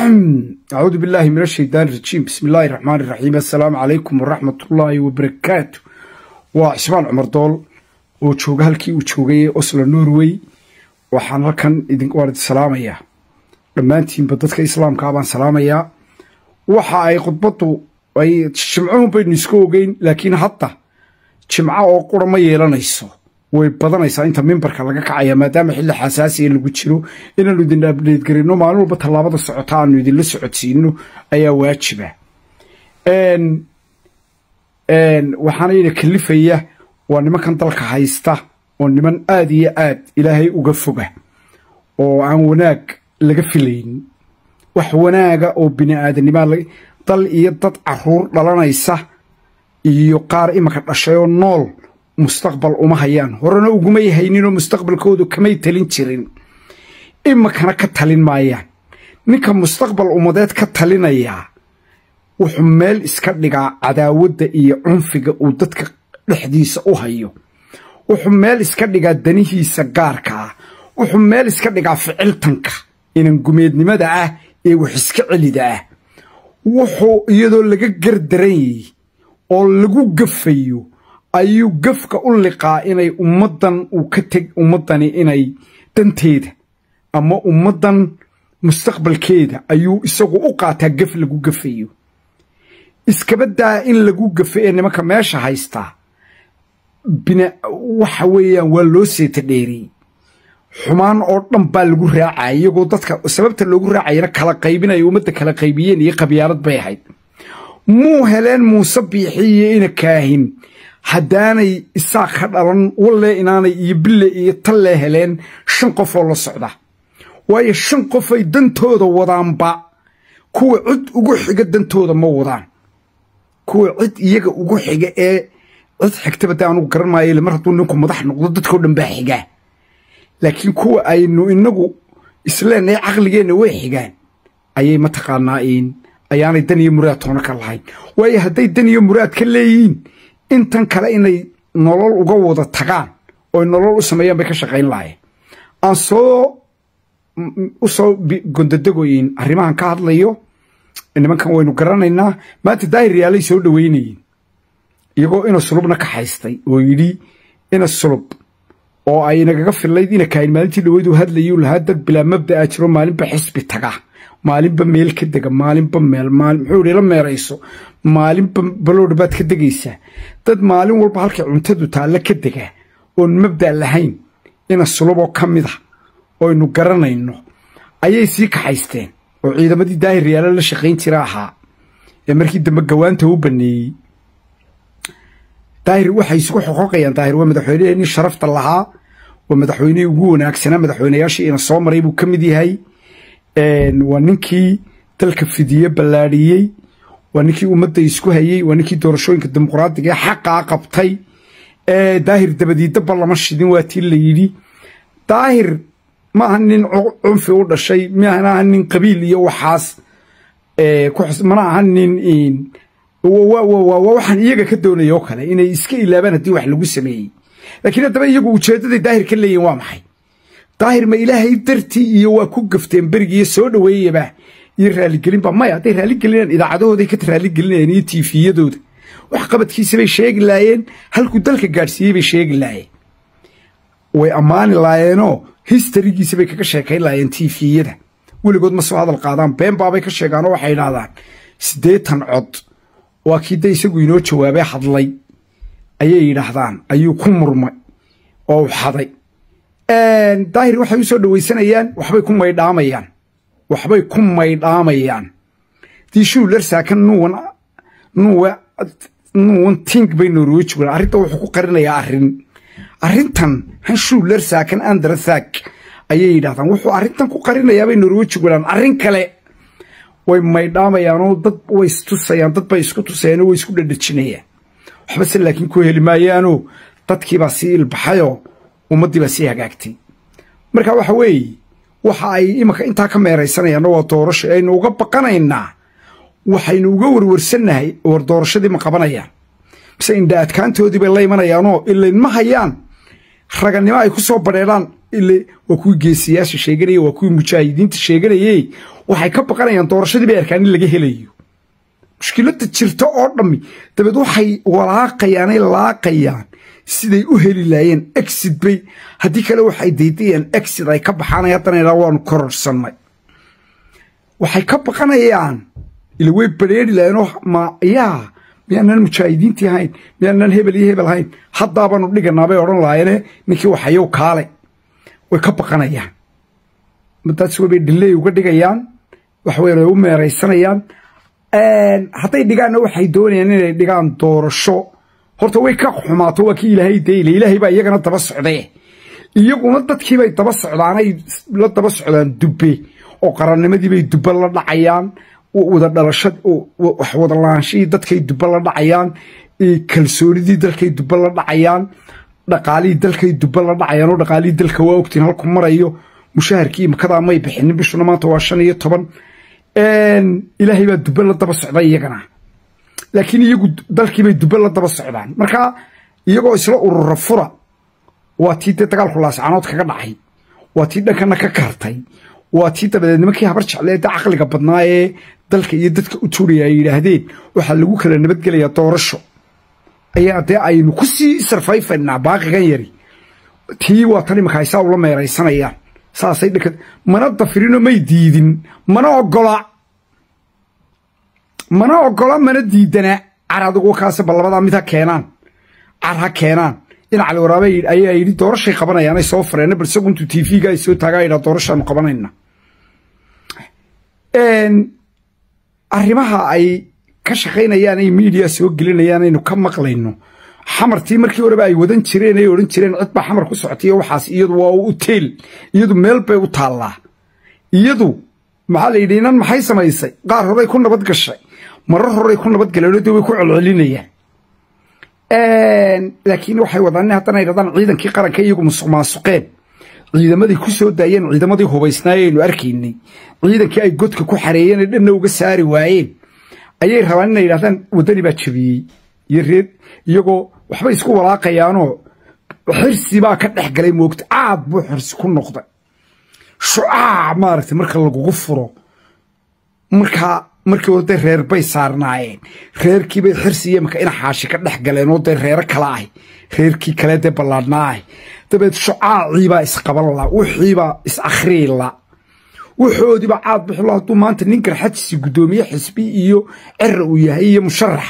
أعوذ بالله من الشيطان الرجيم. بسم الله الرحمن الرحيم. السلام عليكم ورحمة الله وبركاته. وعثمان عمر دول وشوقها لكي وشوقي أصل النروي وحنا كان إذن وارد السلامية لما أنتم بدتك إسلام كابان سلامية وحا خطبته أي تشمعون بين نسكوجين لكن حتى تشمعوا وقرا ما يلانيسو وبدنaysa inta memberka laga kacaya maadaama xilli xasaasi lagu jiro inaan idin update garino maalin walba talaabada socota aan idin la socodsiino ayaa waajiba waxaana ina kalifaya waa nimankan dalka haysta oo niman aad iyo aad ilaahay uga foga oo aan wanaag laga filayn wax wanaaga oo bini aadanimo dal iyo dad caruur dhalanaysa iyo qaar imaka dhashay oo nool mustaqbal uma hayaan horena uguma yahaynino mustaqbalkoodu kamay talin jirin imakana ka talin maayaan ninka mustaqbal umadeed ka talinaya wuxuu meel iska dhigaa cadaawada iyo cunfiga uu dadka dhexdiisa u hayo wuxuu meel iska dhigaa danihiisa gaarka ah wuxuu meel iska dhigaa ficiltanka inan gumeednimada ah ee wax iska celida ah wuxuu iyadoo laga gardaray oo lagu gafayo ayuu gafka u liqaa inay ummadan uu ka tag ummadani inay danteeda ama ummadan mustaqbalkeeda ayuu isagu u qaataa gaf lagu gafayo iskabadaa in lagu gafay nimanka meesha haysta bina waxa weeyaan waa loo seeta dheeri xumaan oo dhan baa lagu raacay iyagoo dadka sababta loogu raacayna kala qaybinayo ummadda kala qaybiyeen iyo qabyaalad bay ahayd muu heleen muuse biixiye ina kaahin haddaanay isaa ka dhalan walle inaanay iyo bille iyo talle heleen 5 qof oo la socda waayo 5 qof ay dantooda wadaanba kuwa cid ugu xiga dantooda ma wadaan kuwa cid iyaga ugu xiga ee cid xigtaba taan ugu garan maayo mar hadduu ninku madax noqdo dadkoo dhan baa xiga laakiin kuwa aynu inagu isleenay caqligeena way xigaan ayay ma taqaanaa ayaanay dan iyo muraad toona ka lahayn waayo hadday dan iyo muraad ka leeyihiin intan kale inay nolol uga wada tagaan oo nolol u sameeyaan bay ka shaqayn lahayn aan soo gondadagoyin arrimahan ka hadlayo nimankan waynu garanaynaa maanta daahir yaalay soo dhaweynayeen iyagoo ina sulubna ka haystay oo yidhi ina sulub oo ay nagaga filayd ina kaayn maalintii dhaweyd uu hadlayay lahaa dad bilaa mabda'a jiro maalinba xisbi taga maalinba meel ka dega maalinba meel muxuu la meerayso maalinba balood baad ka degaysaa dad maalin walba halka cuntadu taala ka dega oo mabda lahayn ina suluboo kamid ah oo inu garanayno ayay sii ka haysteen oo ciidamadii daahir yaala la shaqayn jira ahaa ee markii dambe gawaanta u baneeyay daahir waxay isku xoqoqayaan daahir waa madaxweynaha sharafta lahaa waa madaxweynaha ugu wanaagsanaa madaxweynayaashii ina soo maray buu kamid yahay waa ninkii dalka fidiye ballaadhiyey waa ninkii ummadda isku hayay waa ninkii doorashooyinka dimuqraadiga ee xaqaa qabtay daahir dabadiidaba lama shidin waa tii la yidhi daahir maaha nin cunfi u dhashay maaha nin qabiil iyo waxaas mana aha nin waxaan iyaga ka doonaya oo kale inay iska ilaabaan haddii wax lagu sameeyey laakiin haddaba iyagu ujeeddaday daahir ka leeyihin waa maxay daahir ma ilaahay dartii iyo waa ku gafteen berigiiyo soo dhaweeyaba iyo raaligelinba maya hadday raaligelinaan idaacadahooday ka raaligelinayaan iyo tiifiyadooda wax qabadkiisa bay sheegi laayeen halkuu dalka gaadhsiiyey bay sheegi laayeen way ammaani laayeenoo historygiisa bay kaga sheekayn laayeen tiifiyada weligood ma soo hadal qaadaan been baabay ka sheegaanoo waxay yidhaahdaan 80 cod waa kii da isagu inoo jawaabay hadlay ayay yidhaahdaan ayuu ku murmay oo xaday daahir waxay u soo dhawaysanayaan waxbay ku maydhaamayaan diishuu larsaakan nuwan tink bay norweji wala arrinta wuxuu ku qarinayaa arrintan hanshuu larsaakan andrathak ayay yidhaahdaan wuxuu arrintan ku qarinayaa bay norweji walaan arrin kale way maydhaamayaanoo dad way istusayaan dad bay isku tusayaan way isku dhadhajinayaan waxba se laakiin ku heli maayaanoo dadkiibaa sii ilbaxayoo ummaddii baa sii hagaagtay marka waxa weeye waxa ay imaka intaa ka meeraysanayaan waa doorasho aynu uga baqanaynaa waxaynu uga warwarsannahay war doorashadii ma qabanayaan mise indha adkaantoodii bay la imanayaanoo ilayn ma hayaan raganimo ay ku soo badheedhaan ile waa kuwii geesiyaasha sheeganayay waa kuwii mujaahidiinta sheeganayay waxay ka baqanayaan doorashadii bay arkaan in laga helayo mushkiladda jirta oo dhammi dabeed waxay walaaqayaanay laaqayaan siday u heli laayeen exit bay haddii kale waxay daydayaan exit ay ka baxaanay haddana ilaa waanu kororsanay waxay ka baqanayaan ila way bareeri laayeenoo miyaanan mujaahidiintii ahayn miyaanan hebel iyo hebel ahayn haddaabaanu dhiganaa bay odhan laayeene ninkii waxayow kaale way ka baqanayaan madaas way dhilay uga dhigayaan wax weyn ay u meeraysanayaan hadday dhigaanna waxay doonayaan inay dhigaan doorasho horta way ka xumaato waa kii ilaahay deyle ilaahay baa iyagana daba socdee iyaguna dadkii bay daba socdaanay la daba socdaan dubbe oo qarannimadii bay dubbe la dhacayaan wada dhalashad wax wada laanshii dadkay dubbe la dhacayaan kalsoonidii dalkay dubbe la dhacayaan dhaqaalihii dalkay dubbe la dhacayaan oo dhaqaalihii dalka waa ogtiin halku marayo mushaharkii imakadaa may bixinin bishuna maanta waa 15 ilaahay baa dubbe la daba socday iyagana laakiin iyagu dalkii bay dubbe la daba socdaan marka iyagoo isla urura fura waa tii dagaalku laascaanood kaga dhacay waa tii dhankana ka kartay waa tii dabadeed nimankii habar jecleed caqliga badnaa ee dalka iyo dadka u tuuraya ay yidhaahdeen waxaa lagu kala nabadgelayaa doorasho ayaa dee aynu ku sii sarfayfaynaa baaqigan yari tii waa tan imanka haysaa ula meeraysanayaan saasay dhanka mana dafirino may diidin mana ogola mana diidana car adigu kaase bal labadaa mid ha keenaan car ha keenaan in cali waraabe ayaa yidhi doorashay qabanayaan ay soo fareen bal isagu intuu tv-ga ay soo taagaa yidhaa doorashaanu qabanayna arrimaha ay ka shaqaynayaan ay media soo gelinayaan aynu ka maqlayno xamartii markii horeba ay wadan jireen ay odhan jireen cid baa xamar ku socotay waxaas iyadu waa hotel iyadu meel bay u taallaa iyadu maxaa la yidhi inan maxay samaysay qaar horay ku nabad gashay marar horay ku nabad galeen oo way ku celcelinayaan laakiin waxay wadaan haddana yidhahdaan ciidankii qaranka iyagu musuqmaasuqeen ciidamadii ku soo daayeen ciidamadii hubaysnaayaynu arkaynay ciidankii ay godka ku xareeyeen ee dhanna uga saari waayeen ayay rabaan inay yidhahdaan waddani baa jabiyey iyo reer iyagoo waxbay isku walaaqayaanoo xirsi baa ka dhex galay moogta caad buu xirsi ku noqday shucaac maaragtay marka lagugu furo markii hore dee reer bay saarnaayeen reerkii bay xirsi iyo imaka ina xaashi ka dhex galeen oo dee reero kale ah reerkii kale dee ballaadhnaa ah dabeed shucaacii baa isqaban la wixii baa is akhrii la wuxoodii baa caad bixilo hadduu maanta nin garxajisi guddoomiye xisbi iyo cira uu yahay iyo musharax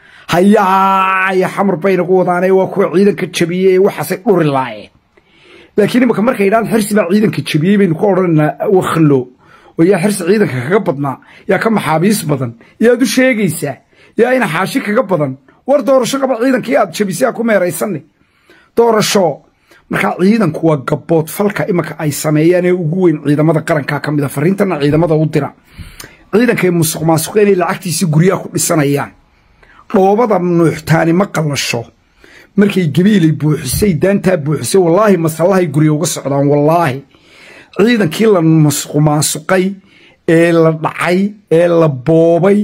hayaa xamar bayna ku wadaanay waa kuwa ciidanka jabiyey waxaasay dhuri laayeen laakiin imaka markay yidhahdaan xirsi baa ciidanka jabiyey baynu ku odhanaynaa wakhlo oo yaa xirsi ciidanka kaga badnaa yaa ka maxaabiis badan yaad u sheegaysaa yaa ina xaashi kaga badan war doorasho qaba ciidankii aad jabisay aa ku meeraysanne doorasho markaa ciidanku waa gabbood falka imanka ay sameeyaan ee ugu weyn ciidamada qaranka ka mid a fariintana ciidamada u dira ciidankay musuq maasuqeen inay lacagtiisii guryaha ku dhisanayaan dhoobada nuuxtaani ma qallasho markay gabiilay buuxisay daantaa buuxisay wallaahi masallahay gurya uga socdaan wallaahi ciidankii la musuq maasuqay ee la dhacay ee la boobay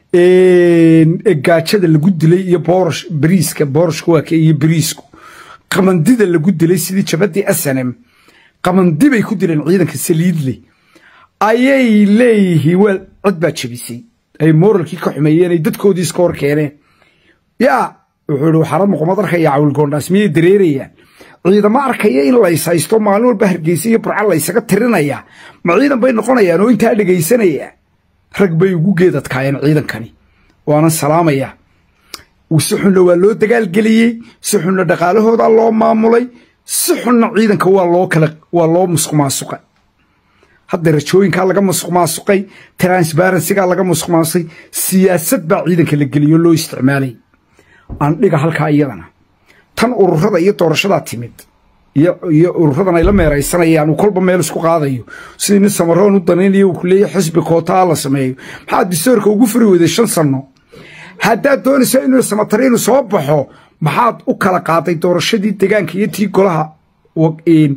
gaajada lagu dilay iyo boorashka waa kee iyo bariisku qamandida lagu dilay sidii jabadii SNM qamandi bay ku dileen ciidanka saliidle ayay leeyihiin wal cid baa jabisay ay moralkii ka xumeeyeen ay dadkoodii iska hor keeneen yaa wuxuu xarad muqammad arkaya cawl goondhaas miyay dareerayaan ciidamo arkaya in la isaysto maalin walba Hargeysa iyo Burco la isaga tirinaya ma ciidan bay noqonayaan oo inta dhageysanaya rag bay ugu geedadkaayeen ciidankani waana salaamaya وسحنا والله دجال جليه سحنا دقاله هذا الله معمولي سحنا عيدا كوا الله كلا والله مسخ معسقي هذا الرشوين كلا جم مسخ معسقي ترانسبيرنسي كلا جم مسخ معسقي سياسة بعيدا كلا جليه الله استعمالي عن لقى حلقة أيضنا تن أورهذا يتورشلات تيمت أورهذا أنا لما يريسنا يعني وكل بما يلسق قاضيه سين السمران والدنيا وكلية حسب قطاع سماه حد يسرق وقفري وإذا شن صنّو هذا دون سينو سمطرين وصبحوا محاد وكلا قاطي دور الشديد تجان كي يتي كلها وإن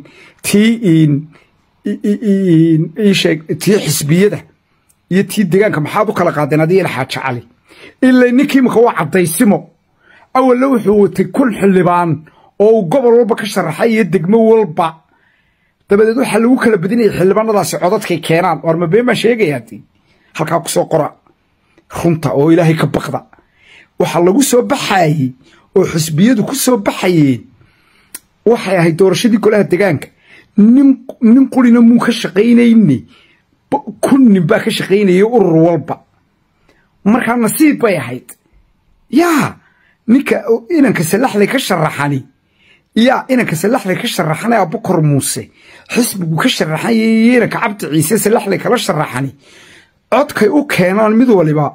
إيش تي حسبية ده يتي تجان كمحاد وكلا قاطي نادي الحاج علي إلا إنكي مخوا عطي سمو أول لو هو تكون حلبان أو قبل ربك الشرحية دقمو والبع dabadeed waxa lagu kala badinayay xildhibaanadaasi codadkay keenaan war ma been ma sheegayaati halkaa ku soo qora runta oo ilaahay ka baqda waxa lagu soo baxayay oo xisbiyadu ku soo baxayeen waxay ahayd doorashadii golaha deegaanka nin qulina muu ka shaqaynayni kun nin baa ka shaqaynayay urur walba markaa nasiib bay ahayd yaa ninka inanka salaxley ka sharaxani yaa inanka salaxley ka sharaxanay Abubakar Muuse xisbigu ka sharaxayay inanka Cabdi Ciise salaxley kala sharaxani codkay u keenaan mid waliba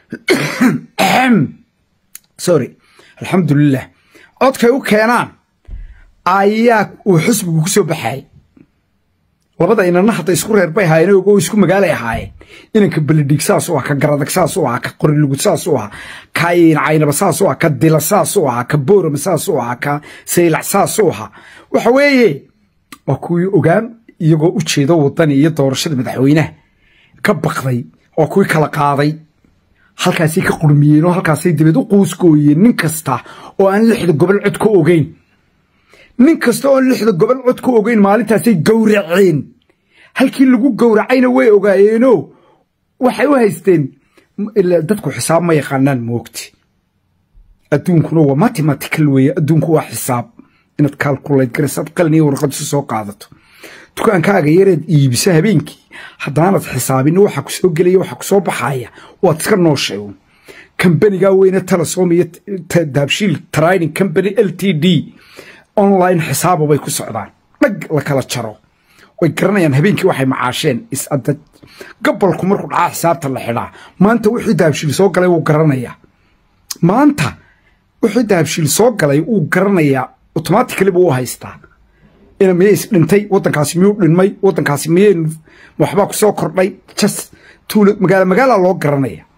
sorry alxamdulillah codkay u keenaan ayaa uu xisbigu ku soo baxay labada inana hadda isku reer bay haayeen oo isku magaalay ahaayeen inanka Beledhigsaas oo ka Garadagsaas oo ka Qorilugsaas oo ka Caynabsaas oo ka Dilasaas oo ka Booramasaas oo ka Seylacsaas oo waxa weeye waa kuwii ogaan iyagoo u jeedo wadan iyo doorashada madaxweynaha ka baqday oo kuwii kala qaaday halkaasii ka qurmiyeen oo halkaasii dibad u qoyskooyeen nin kasta oo aan 6 gobol cod ka ogeyn nin kasta oo 6 gobol cod ka ogeyn maalintaasay gowraceen halkii lagu gowracayna way ogaayeenoo waxay u haysteen dadku xisaab ma yaqaanaan moogti adduunkuna waa mathematical weeye adduunku waa xisaab inaad calculate garasad qalni warqad soo qaadato dukaankaaga yareed iibisa habeenkii haddaanad xisaabin waxa ku soo gelaya waxa ku soo baxaya waad iska nooshay kambaniga weyna Telesom iyo Dahabshiil Trading Company Ltd online xisaabo bay ku socdaan dhag la kala jaro way garanayaan habeenkii waxay macaasheen is-adad gabalku markuu dhaca xisaabta la xidhaa maanta wixii Dahabshiil soo galay uu garanayaa maanta wixii Dahabshiil soo galay uu garanayaa automatically buu haystaa ina mees dhintay wadankaasi miyuu dhinmay wadankaasi miyeen waxba ku soo kordhay just tuulo magaala loo garanaya